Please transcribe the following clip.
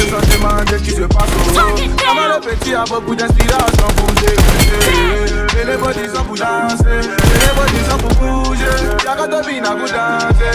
sans demander ce qui se passe. Comment le petit a beaucoup d'inspiration pour bouger. Et les bodies sont pour danser, et les bodies sont pour bouger. Y'a qu'à te bina pour danser.